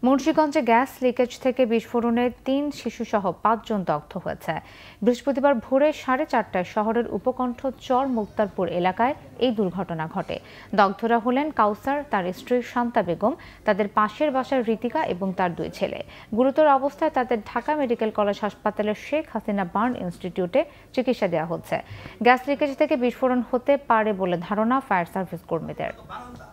মুন্সিগঞ্জে gas leakage থেকে বিস্ফোরণে ৩ শিশুসহ ৫ জন দগ্ধ হয়েছে। বৃহস্পতিবার ভোরে 4:30টায় শহরের উপকণ্ঠ চর মুক্তারপুর এলাকায় এই দুর্ঘটনা ঘটে। দগ্ধরা হলেন কাউসার, তার স্ত্রী শান্তা বেগম, তাদের পাশের বাসার ঋতিকা এবং তার 2 ছেলে। গুরুতর অবস্থায় তাদের ঢাকা মেডিকেল কলেজ হাসপাতালের শেখ হাসিনা বার্ন ইনস্টিটিউটে চিকিৎসা দেওয়া হচ্ছে। গ্যাস লিকেজ থেকে বিস্ফোরণ হতে পারে বলে ধারণা ফায়ার সার্ভিস কর্মীদের।